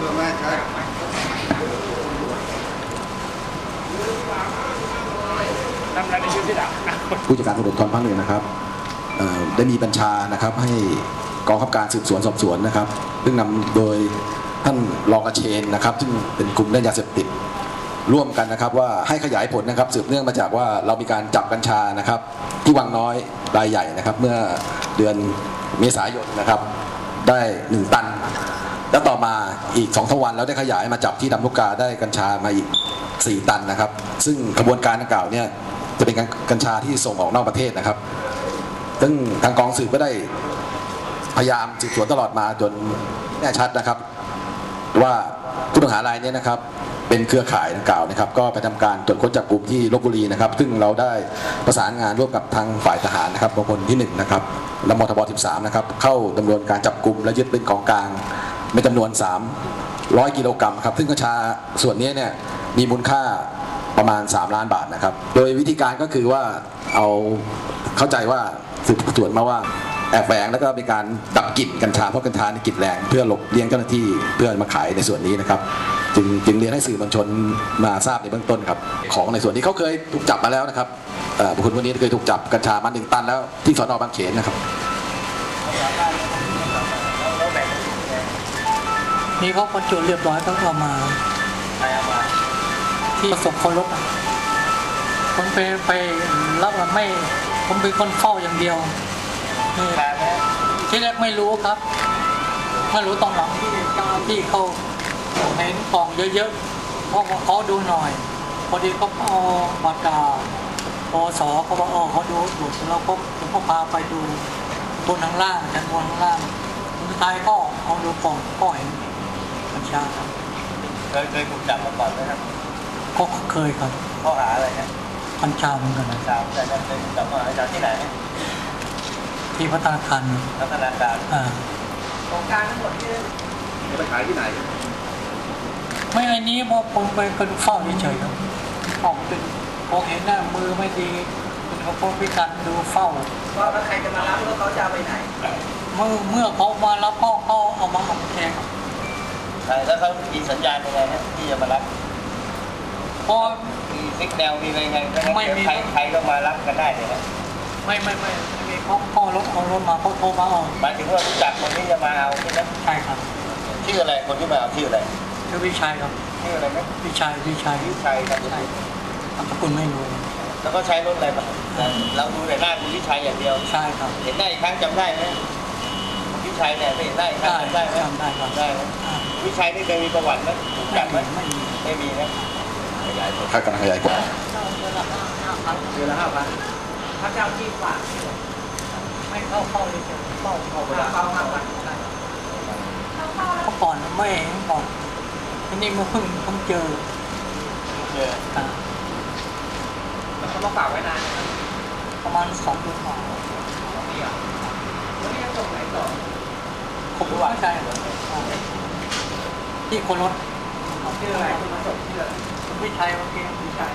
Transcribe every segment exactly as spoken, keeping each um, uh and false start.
ผู้จัดการตำรวจภูธรภาคหนึ่งนะครับได้มีบัญชานะครับให้กองบังคับการสืบสวนสอบสวนนะครับซึ่งนำโดยท่านรองกระเชนนะครับซึ่งเป็นกลุ่มด้านยาเสพติดร่วมกันนะครับว่าให้ขยายผลนะครับสืบเนื่องมาจากว่าเรามีการจับกัญชานะครับที่วังน้อยรายใหญ่นะครับเมื่อเดือนเมษายนนะครับได้หนึ่งตันแล้วต่อมาอีกสองสามวันแล้วได้ขยายมาจับที่ลำลูกกาได้กัญชามาอีกสี่ตันนะครับซึ่งกระบวนการดังกล่าวเนี่ยจะเป็นกัญชาที่ส่งออกนอกประเทศนะครับซึ่งทางกองสืบก็ได้พยายามสืบสวนตลอดมาจนแน่ชัดนะครับว่าผู้ต้องหารายนี้นะครับเป็นเครือข่ายดังกล่าวนะครับก็ไปทำการตรวจค้นจับกลุ่มที่ลพบุรีนะครับซึ่งเราได้ประสานงานร่วมกับทางฝ่ายทหารนะครับมณฑลที่หนึ่งนะครับและมทบสิบสามนะครับเข้าดำเนินการจับกลุ่มและยึดเป็นของกลางเป็นจำนวนสามร้อยกิโลกรัมครับซึ่งกัญชาส่วนนี้เนี่ยมีมูลค่าประมาณสามล้านบาทนะครับโดยวิธีการก็คือว่าเอาเข้าใจว่าสืบสวนมาว่าแอบแฝงแล้วก็มีการดับกลิ่นกัญชาเพราะกัญชาในกลิ่นแรงเพื่อหลบเลี่ยงเจ้าหน้าที่เพื่อมาขายในส่วนนี้นะครับจึงจึงเรียนให้สื่อมวลชนมาทราบในเบื้องต้นครับของในส่วนนี้เขาเคยถูกจับมาแล้วนะครับบุคคลคนนี้เคยถูกจับกัญชามาหนึ่งตันแล้วที่สน.บางเขนนะครับนี่เขาคนจุดเรียบร้อยเขาเอามาที่ประสบคนรถคนไปไปรับมันไม่ผมเป็นคนเฝ้าอย่างเดียวที่แรกไม่รู้ครับไม่รู้ตอนหลังที่เจ้าหน้าที่เขาเห็นกล่องเยอะๆเขาเขาดูหน่อยพอดีเขาเอาปากกาปสเขาบอกอ๋อเขาดูดูแล้วก็เขาพาไปดูบนข้างล่างชั้นบนข้างล่างสุดท้ายก็เอาดูกล่องก็เห็นกัญชาครับเคยเคยถูกจับมาก่อนไหมครับก็เคยครับข้อหาอะไรครับกัญชาเหมือนกันกัญชาแต่เคยถูกจับมาจากที่ไหนที่พัฒนาคารพัฒนาการอ่าของการทั้งหมดที่ไปขายที่ไหนไม่ไอ้นี้เพราะผมไปกันเฝ้าเฉยๆครับผมเป็นพอเห็นหน้ามือไม่ดีเป็นเขาพบพิการดูเฝ้าว่าแล้วใครจะมารับแล้วเขาจะไปไหนเมื่อเมื่อเขามารับพ่อเขาเอามาเอาแทงใช่แล้วเขามีสัญญาณยังไงฮะที่จะมารับพอมีซิกแนวมีอะไรไงไม่มีใครใครก็มารับกันได้เลยนะไม่ไม่ไม่ไม่เขาพ่อรถเอารถมาเขาโทรมาเอาหมายถึงว่ารู้จักคนที่จะมาเอาใช่ไหมใช่ครับชื่ออะไรคนที่มาเอาชื่ออะไรชื่อวิชัยครับชื่ออะไรไหมวิชัยวิชัยวิชัยครับใช่นามสกุลไม่รู้แล้วก็ใช้รถอะไรมาเราดูแต่หน้าคุณวิชัยอย่างเดียวใช่ครับเห็นได้อีกครั้งจำได้ไหมวิชัยเนี่ยเห็นได้อีกครั้งจำได้ไหมจำได้ครับได้วิชัยนี่เคยมีประวัติไหมจับไหมไม่มีไม่มีนะขยายผลค่ากำลังขยายผลเดือนละห้าพันถ้าเจ้าที่ฝากไม่เข้าเข้าเลยเข้าเข้าเวลาเข้าห้าพันเขาก่อนไม่เห็นก่อนทีนี้มาเพิ่งเพิ่งเจอเจอแล้วเขามาฝากไว้นานประมาณสองเดือนกว่านี่อ่ะแล้วนี่จะส่งไหนต่อผมรู้ว่าใช่ที่คนรถชื่ออะไรที่มาส่งชื่อวิชัยโอเควิชัย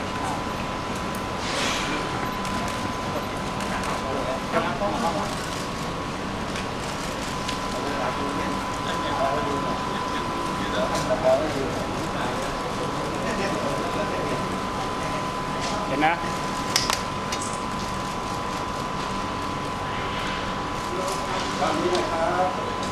เห็นนะตอนนี้นะครับ